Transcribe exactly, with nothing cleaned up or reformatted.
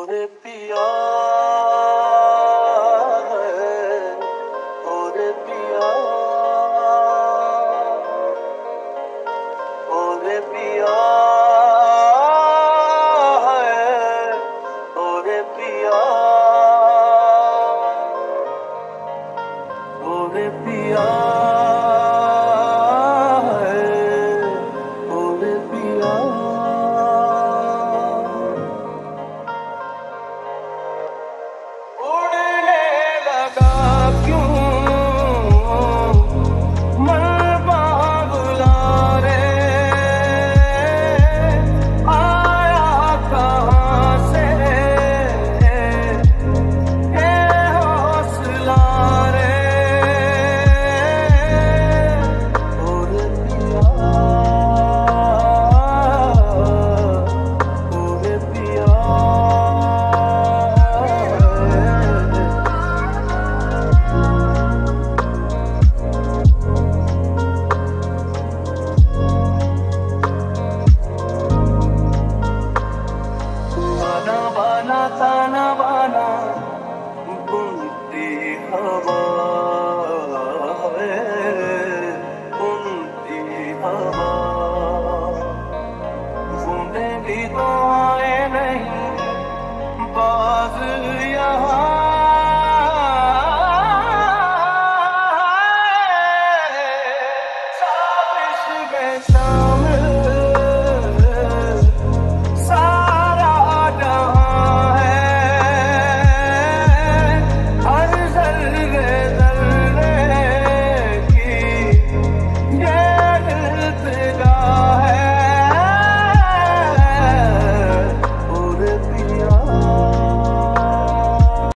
ओरे पिया है, ओरे पिया, ओरे पिया है, ओरे पिया, ओरे पिया है, ओरे पिया। उड़ने लगा क्यों मन बाबुला रे, आया कहाँ से ये हौसला रे। ओरे पिया, ओरे पिया, ताना बाना ताना बाना बुनती हवा है, बुनती हवा बूंदे भी तो